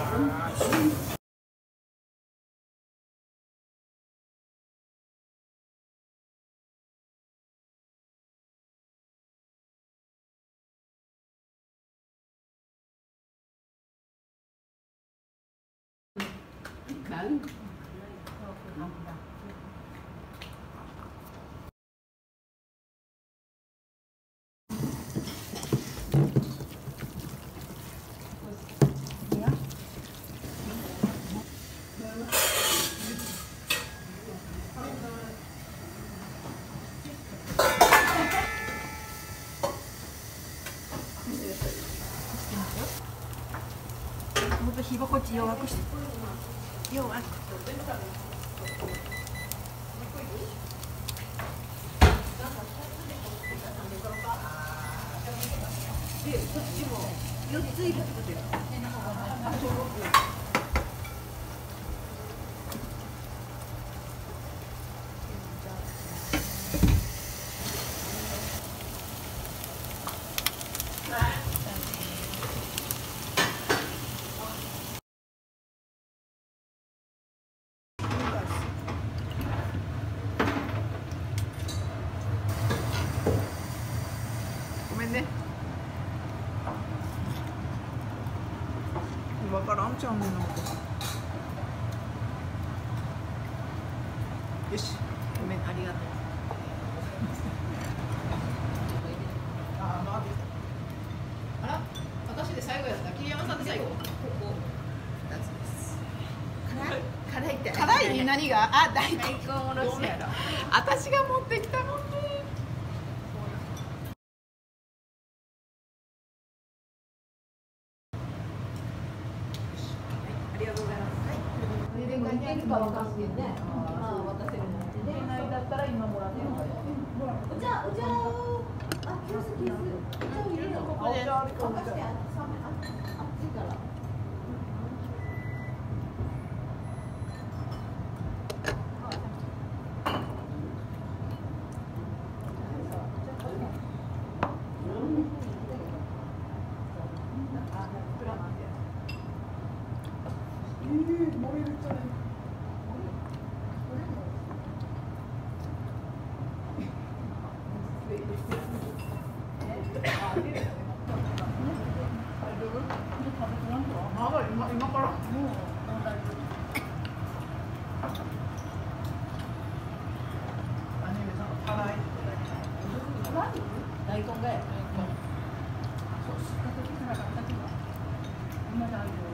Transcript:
もっと火心地弱くして弱く。で、こっちも4ついるってことよ。ごめんね。わからんちゃうねんな。よし、ごめん、ありがとう。あら、私で最後やった。桐山さんで最後。ここ2つです。辛いって。辛い？何が？あ、大根おろしやろ。私が持ってきたもんね。ありがとうございます。はい。でもいけるかわかんないね。ああ、渡せるの。で、ないだったら今もらってるの。お茶を、あ、急須。お茶を入れるのここで。沸かして、あっちから。燃えるじゃない。今からもう大丈夫。大根がや。そう、しかたきなかったけど。今大丈夫。